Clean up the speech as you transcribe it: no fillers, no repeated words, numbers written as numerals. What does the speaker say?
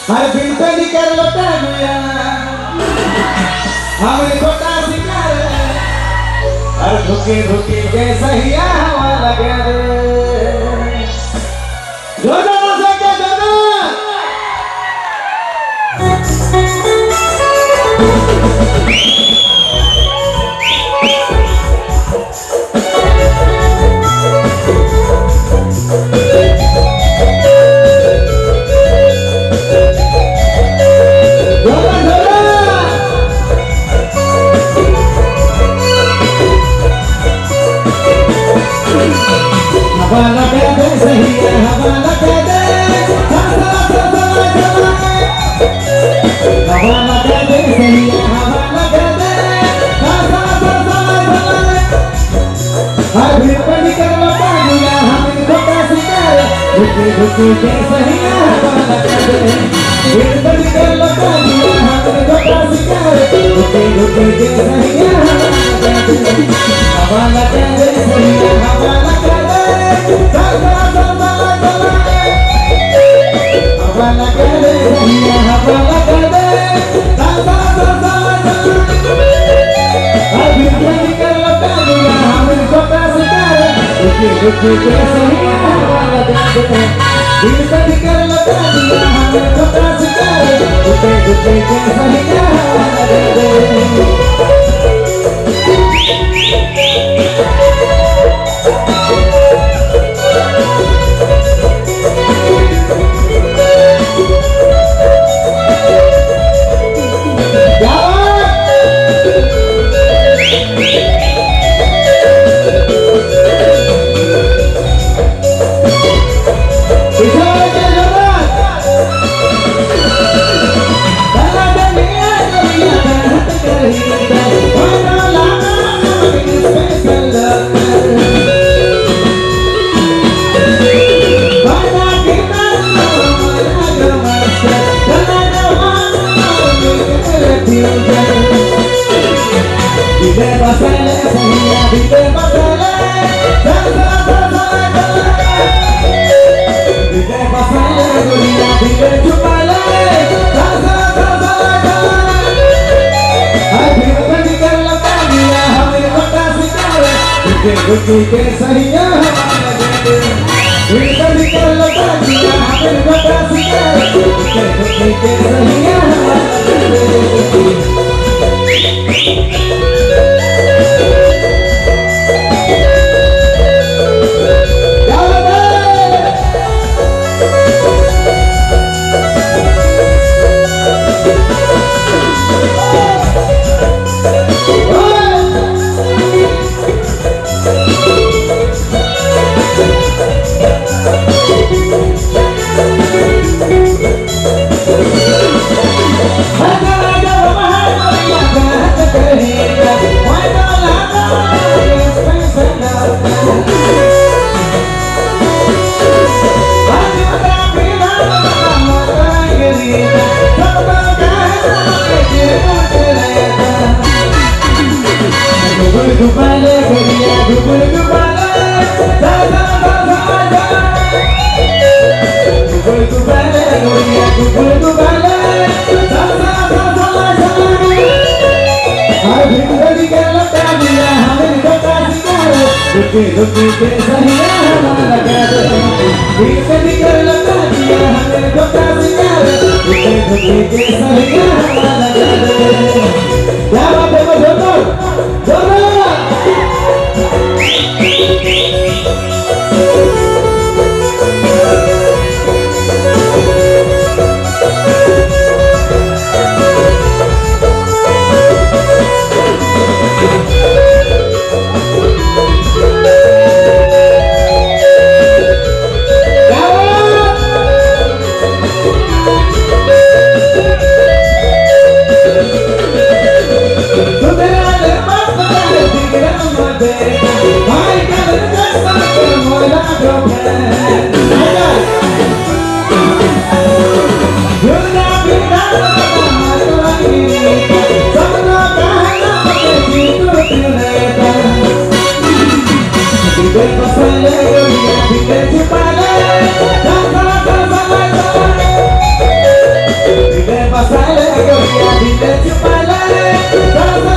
हर बिन पे निकर लोटा गया हमें छोटा शिकार हर धुके धुके के सहिया हवा लगे जो से के हवाला कर दे सही है हवाला कर दे हवाला कर दे सही है हवाला कर दे हर भीड़ पर निकल लौटा दिया हमें छोटा शिकार रुके रुके के सही है हवाला कर दे भीड़ पर निकल लौटा दिया हमें छोटा शिकार रुके रुके के सही है हवाला कर दे सही है हवाला कर दे हवाला कर दे हवाला कर दे अभी निकल लौटा दिया हमें छोटा शिकार रुके रुके के सही हवाला कर दे दिल से निकल लौटा दिया हमें छोटा शिकार रुके रुके के सही हवाला कर दे रुके के सही हवाला कर दे दिल से निकल लौटा दिया हमें छोटा शिकार रुके रुके के सही हवाला कर दे रुके के सही हवाला कर दे दिल से निकल लौटा दिया हमें छोटा शिकार रुके रुके के सही हवाला कर दे क्या बात है जोरो जोरो गोरिया दिल छुपा ले